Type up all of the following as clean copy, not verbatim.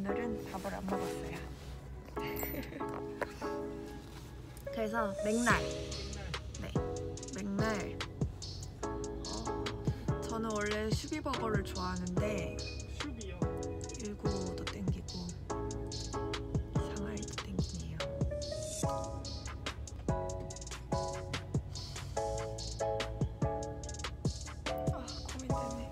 오늘은 밥을 안 먹었어요. 그래서 맥날. 네, 맥날. 저는 원래 슈비버거를 좋아하는데 슈비요? 195도 땡기고 상하이도 땡기네요. 고민되네.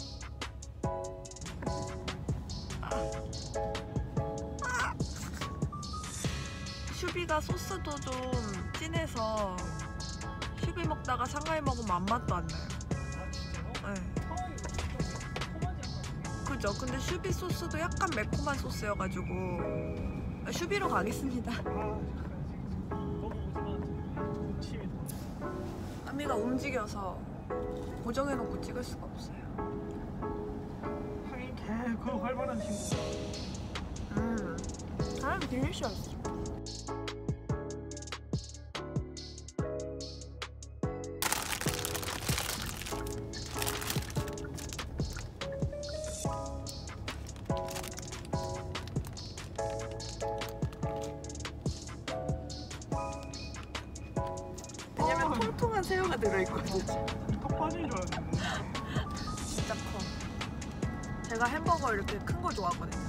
슈비가 소스도 좀 진해서 슈비 먹다가 상하이 먹으면 아무 맛도 안 나요. 아 진짜요? 네. 상하이 매콤하지 않거든요? 그죠? 근데 슈비 소스도 약간 매콤한 소스여가지고 슈비로 가겠습니다. 아 잠깐 먹어보지만 침이 아미가 움직여서 고정해놓고 찍을 수가 없어요. 하긴 걔그 활발한 친구가 사람이 딜리셔스. 왜냐면 통통한 새우가 들어있거든요. 턱 빠진 줄 알았는데 진짜 커. 제가 햄버거 이렇게 큰 거 좋아하거든요.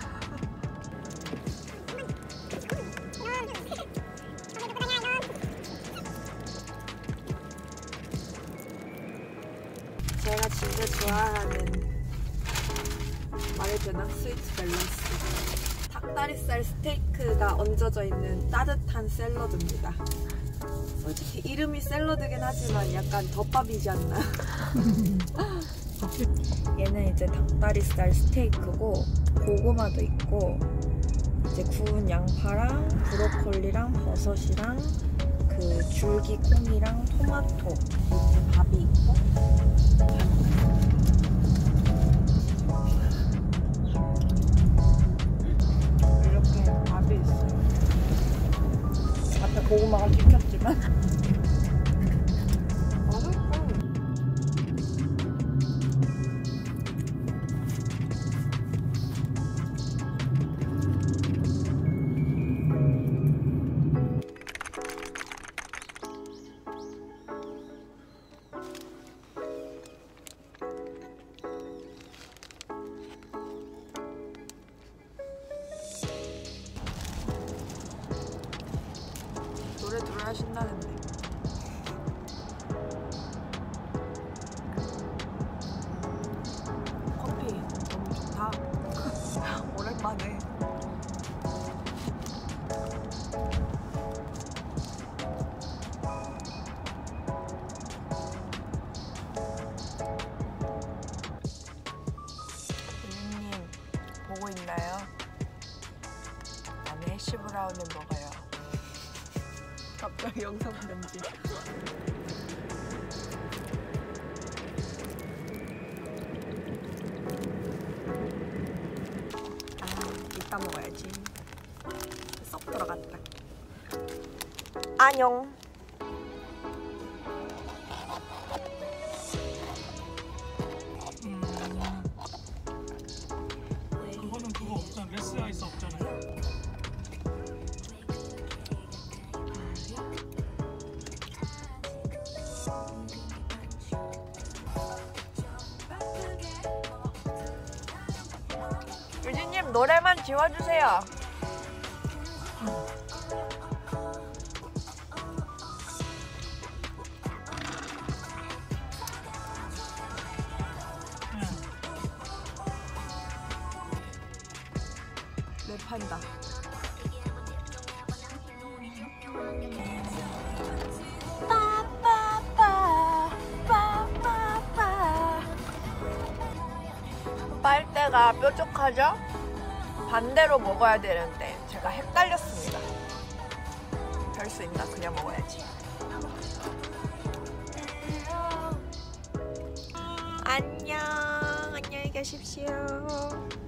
제가 진짜 좋아하는, 말해도 되나? 스위트 밸런스. 닭다리살 스테이크가 얹어져 있는 따뜻한 샐러드입니다. 솔직히 이름이 샐러드긴 하지만 약간 덮밥이지 않나? 얘는 이제 닭다리살 스테이크고 고구마도 있고 이제 구운 양파랑 브로콜리랑 버섯이랑 그 줄기 콩이랑 토마토 이렇게 밥이 있고 이렇게 밥이 있어요. 앞에 고구마가 찍혔지만 노래 들어야 신나는데. 커피 너무 좋다. 오랜만에. 유미님 보고 있나요? 나는 해시브라운을 먹어요. 갑자기 영상 편지. 이따 먹어야지. 쏙 들어갔다. 안녕. 그거는 그거 없잖아. 레스 아이스 없잖아요. 유진님 노래만 지워주세요. 랩한다. 빨대가 뾰족하죠? 반대로 먹어야 되는데 제가 헷갈렸습니다. 별 수 있나? 그냥 먹어야지. 안녕. 안녕히 계십시오.